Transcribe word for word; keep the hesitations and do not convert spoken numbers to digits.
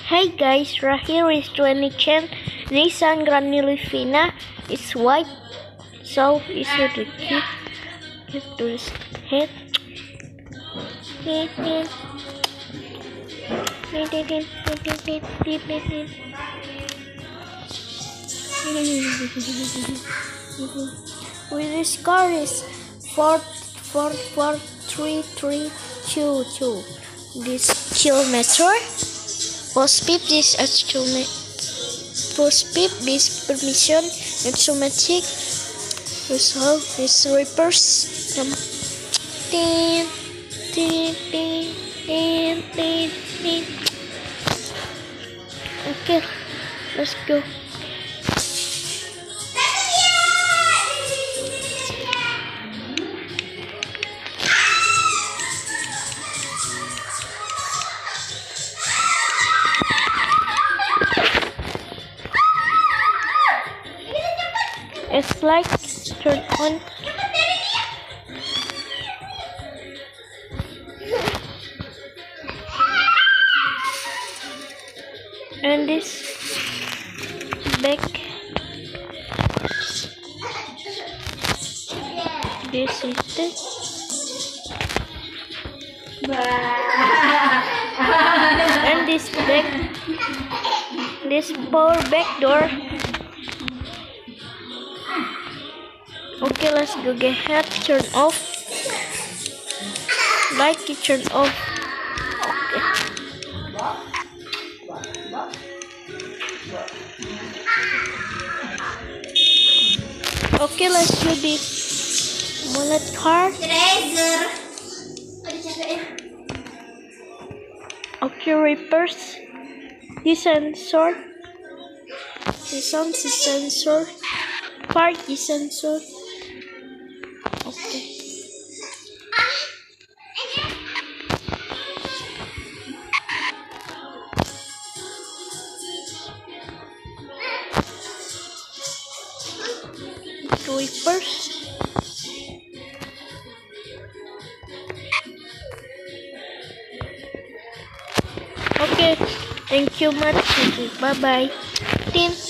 Hey guys, right here is twenty ten Nissan Livina. It's white, so it's the key. Just to this head. With this car is four four four three three two two. This kilometer. Post speed is automatic. Post speed is permission automatic. Result is reverse. Um, tin, tin, tin, tin, tin, tin. Okay, let's go. It's like turn on. And this back. This is it. And this back. This power back door. Okay, let's go get head, turn off. Light it turn off. Okay. Okay, let's do this wallet card. Okay, reverse. This sensor. This on the sensor. Park the sensor. Okay. Reverse. Okay. Thank you much. Bye bye. Tin.